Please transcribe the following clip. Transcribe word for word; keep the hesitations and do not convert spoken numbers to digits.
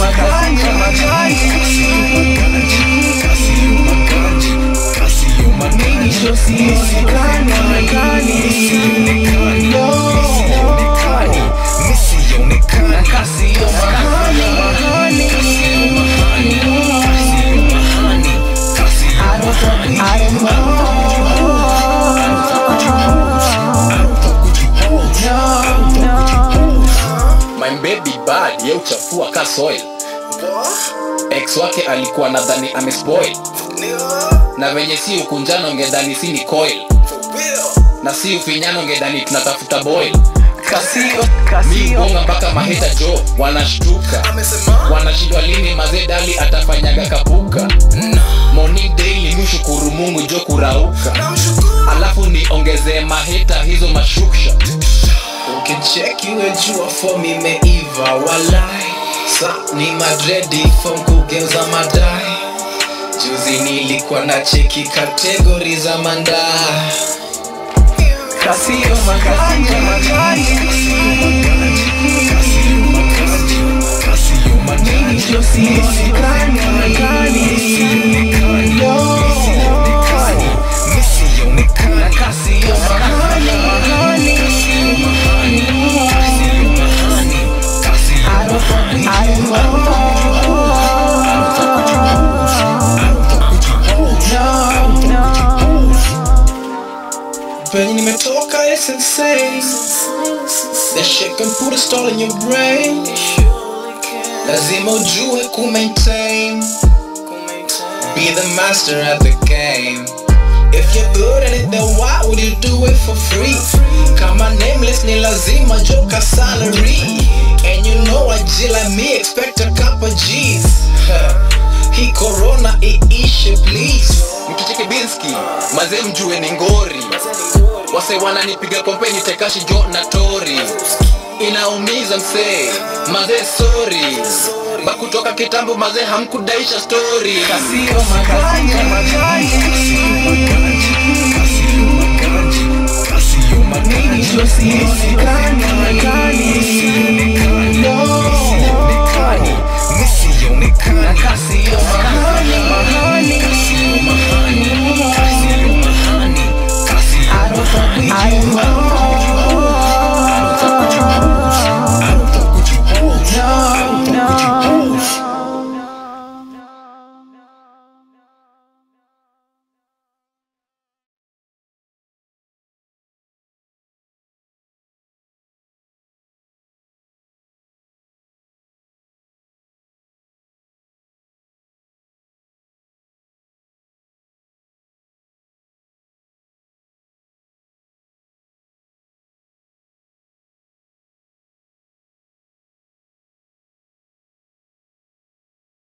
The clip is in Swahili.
maganja, maganja, mimi sio sionekani, na kasi yo mahani, I don't know. My baby bad, ye uchafua ka soil. Ex wake alikuwa nadhani amespoil, na venye si ukunjano ungedhani si ni coil, na si ufinyano ungedhani tunatafuta boil. Kasio, kasio bonga mpaka maheta jo wanashtuka, wanashindwa lini mazee dali atafanyaga kapuka. Morning daily mshukuru Mungu jo kurauka, alafu niongezee maheta hizo mashuksha. ukicheki wejua form imeiva walai, sa ni madredi form kugeuza madai. Juzi nilikuwa na cheki kategori za mandai. Kasio maganja, maganja, mimi sio sionekani, na kasio mahani, I don't know. Penye nimetoka is insane. That shit can put a stall in your brain. Lazima ujue ku-maintain, be the master at the game. If you're good at it, then why would you do it for free? Kama nameless ni lazima joka salary. And you know a G like me expect a couple G's. Hii corona iishe please. Mkicheki Binski, mazee mjue ni ngori. Wase wananipiga kompeni tekashi jo na tori. Inaumiza msee, mazee sorry. Bakutoka kitambo mazee hamkudaisha story. Kasio maganja, maganja, mimi sio sionekani, na kasio